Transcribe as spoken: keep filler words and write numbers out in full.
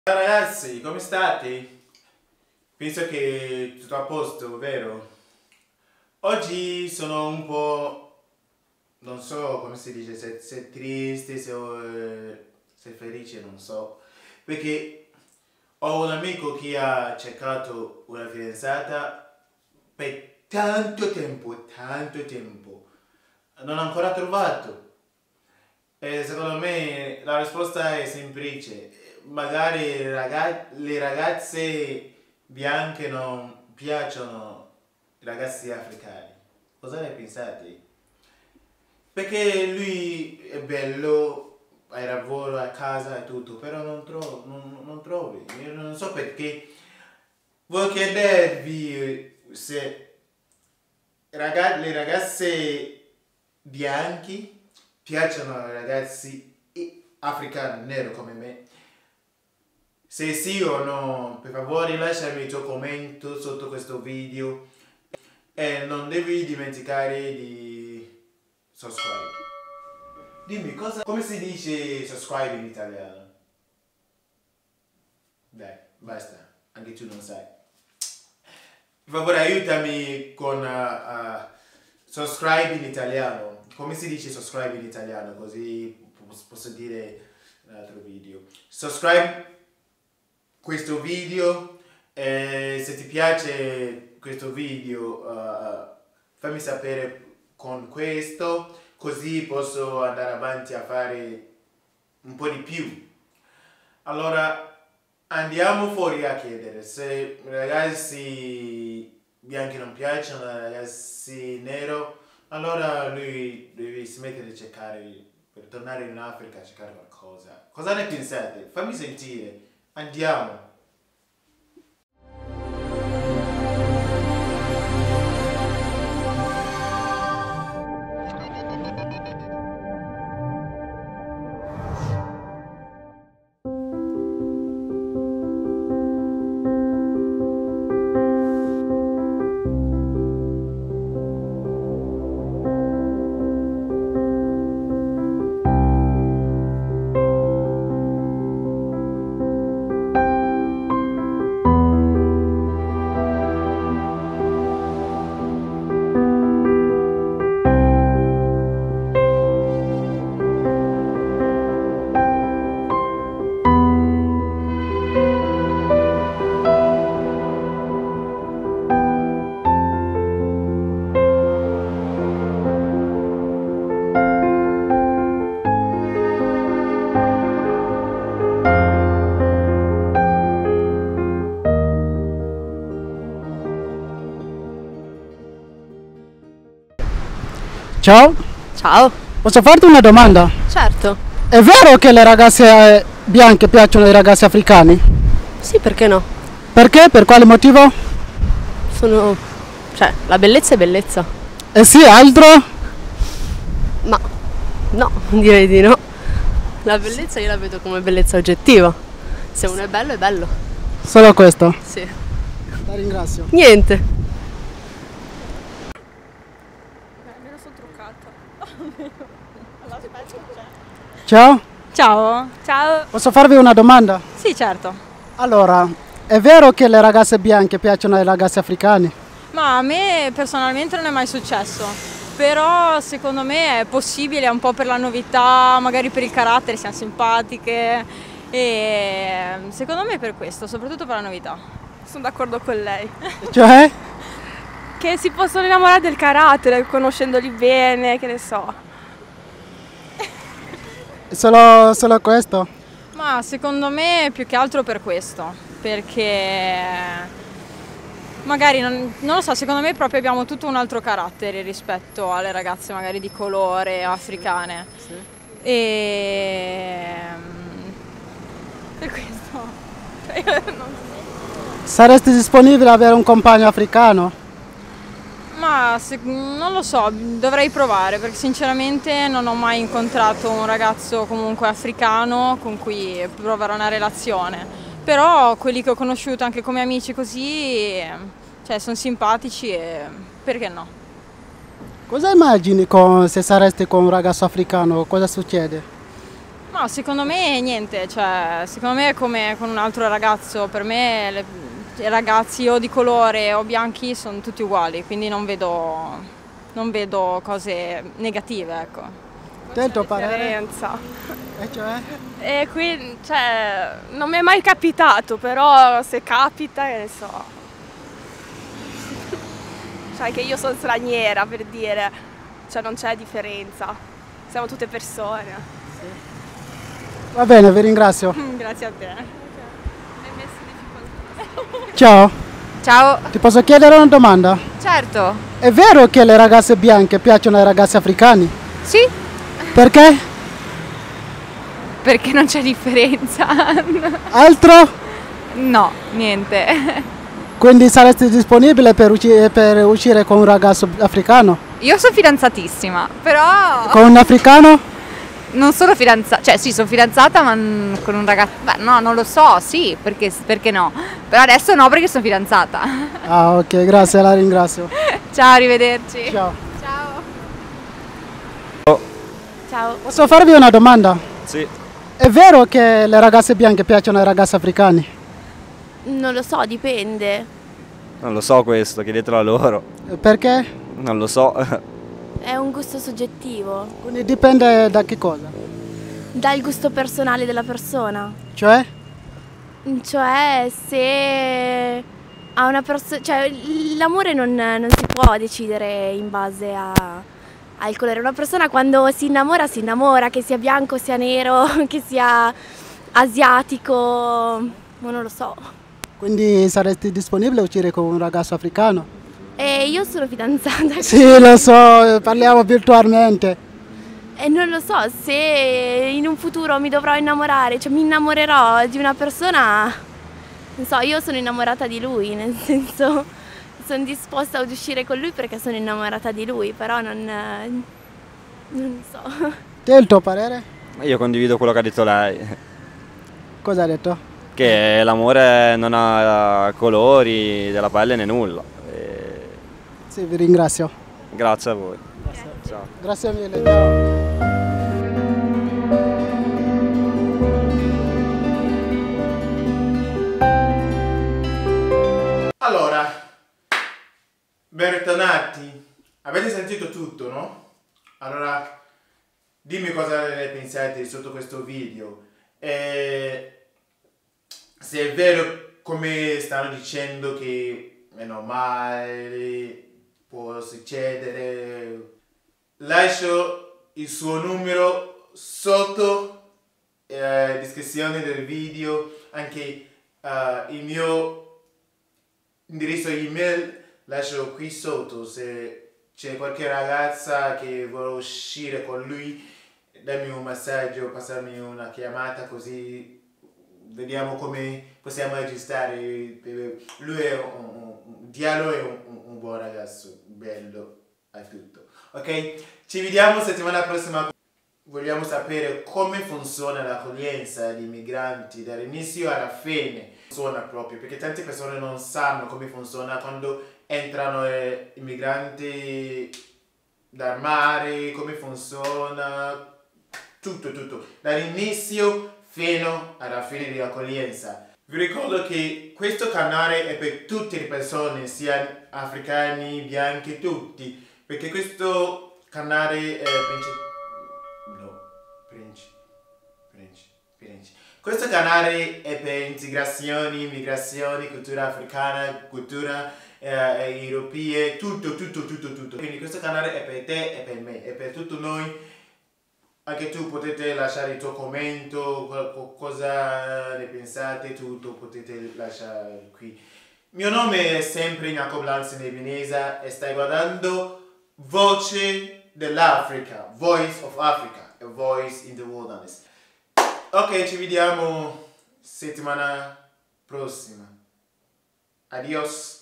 Ciao ragazzi, come state? Penso che tutto a posto, vero? Oggi sono un po', non so come si dice, se, se triste, se, eh, se felice, non so. Perché ho un amico che ha cercato una fidanzata per tanto tempo, tanto tempo. Non ha ancora trovato. E secondo me la risposta è semplice. Magari le raga- le ragazze bianche non piacciono i ragazzi africani. Cosa ne pensate? Perché lui è bello, ha lavoro a casa e tutto, però non, tro- non, non trovi. Io non so perché. Voglio chiedervi se raga- le ragazze bianche piacciono ai ragazzi africani nero come me. Se sì o no, per favore lasciami il tuo commento sotto questo video e non devi dimenticare di subscribe. Dimmi cosa, come si dice subscribe in italiano? Dai, basta, anche tu non sai. Per favore aiutami con uh, uh, subscribe in italiano. Come si dice subscribe in italiano? Così posso dire un altro video. Subscribe questo video, e se ti piace questo video uh, fammi sapere con questo, così posso andare avanti a fare un po' di più. Allora andiamo fuori a chiedere se i ragazzi bianchi non piacciono, ai ragazzi nero, allora lui deve smettere di cercare, per tornare in Africa a cercare qualcosa. Cosa ne pensate? Fammi sentire. Andiamo! Ciao, Ciao. posso farti una domanda? Certo. È vero che le ragazze eh, bianche piacciono ai ragazzi africani? Sì, perché no? Perché? Per quale motivo? Sono... cioè, la bellezza è bellezza. E sì, altro? Ma no, direi di no. La bellezza io la vedo come bellezza oggettiva. Se uno è bello è bello. Solo questo? Sì. La ringrazio. Niente. Me la sono truccata. Ciao, Ciao. Ciao. posso farvi una domanda? Sì, certo. Allora, è vero che le ragazze bianche piacciono ai ragazzi africani? Ma a me personalmente non è mai successo. Però secondo me è possibile, un po' per la novità, magari per il carattere, siamo simpatiche. E secondo me è per questo, soprattutto per la novità. Sono d'accordo con lei. Cioè? Che si possono innamorare del carattere, conoscendoli bene, che ne so. Solo, solo questo? Ma secondo me più che altro per questo, perché magari, non, non lo so, secondo me proprio abbiamo tutto un altro carattere rispetto alle ragazze magari di colore africane. Sì. E per questo io non so. Saresti disponibile ad avere un compagno africano? Ma se- non lo so, dovrei provare perché sinceramente non ho mai incontrato un ragazzo comunque africano con cui provare una relazione. Però quelli che ho conosciuto anche come amici così, cioè sono simpatici e perché no? Cosa immagini con- se saresti con un ragazzo africano? Cosa succede? Ma secondo me niente, cioè, secondo me è come con un altro ragazzo, per me le, i ragazzi o di colore o bianchi sono tutti uguali, quindi non vedo, non vedo cose negative, ecco. Te il tuo parere? Differenza. E cioè? E qui, cioè, non mi è mai capitato, però se capita, che ne so. Cioè, che io sono straniera, per dire, cioè non c'è differenza. Siamo tutte persone. Va bene, vi ringrazio. Grazie a te. Ciao, Ciao, ti posso chiedere una domanda? certo, È vero che le ragazze bianche piacciono ai ragazzi africani? sì, Perché? perché non c'è differenza. Altro? No, niente. Quindi saresti disponibile per, usci- per uscire con un ragazzo africano? Io sono fidanzatissima, però Con un africano? non sono fidanzata, cioè sì, sono fidanzata ma n- con un ragazzo, beh no, non lo so, sì, perché, perché no, però adesso no perché sono fidanzata. Ah, ok, grazie, la ringrazio. Ciao, arrivederci. Ciao. Ciao. Posso farvi una domanda? Sì, È vero che le ragazze bianche piacciono ai ragazzi africani? Non lo so, dipende. non lo so questo, chiedetelo a loro. Perché? Non lo so. È un gusto soggettivo, Quindi dipende da che cosa? dal gusto personale della persona. Cioè? Cioè, se a una persona, cioè l'amore non, non si può decidere in base a, al colore. Una persona quando si innamora si innamora, che sia bianco, sia nero, che sia asiatico, ma non lo so. Quindi saresti disponibile a uscire con un ragazzo africano? E io sono fidanzata. Sì, lo so, parliamo virtualmente. E non lo so, se in un futuro mi dovrò innamorare, cioè mi innamorerò di una persona, non so, io sono innamorata di lui, nel senso sono disposta ad uscire con lui perché sono innamorata di lui, però non, non so. Te il tuo parere? Io condivido quello che ha detto lei, Cosa ha detto? che l'amore non ha colori della pelle né nulla. E Sì, vi ringrazio. grazie a voi. Ciao. Grazie mille, ciao. Allora, bentornati. Avete sentito tutto, no? Allora, dimmi cosa ne pensate sotto questo video. E se è vero, come stanno dicendo, che è normale, può succedere. Lascio il suo numero sotto la descrizione del video, anche uh, il mio indirizzo email lascio qui sotto. Se c'è qualche ragazza che vuole uscire con lui, dammi un messaggio, passarmi una chiamata, così vediamo come possiamo aggiustare. Lui è un, un Diallo è un, un, un buon ragazzo, bello a tutto, ok? Ci vediamo settimana prossima. Vogliamo sapere come funziona l'accoglienza di migranti dall'inizio alla fine. Funziona proprio perché tante persone non sanno come funziona quando entrano eh, i migranti dal mare, come funziona tutto tutto dall'inizio fino alla fine dell'accoglienza. Vi ricordo che questo canale è per tutte le persone, sia africani, bianchi, tutti, perché questo canale è principale. Questo canale è per integrazioni, migrazioni, cultura africana, cultura eh, europea, tutto, tutto, tutto, tutto. Quindi questo canale è per te e per me, è per tutti noi. Anche tu potete lasciare il tuo commento, cosa ne pensate, tutto potete lasciare qui. Mio nome è sempre Jacob Lanzi Nebinesa e stai guardando Voce dell'Africa, Voice of Africa, a Voice in the Wilderness. Ok, ci vediamo settimana prossima. Adios.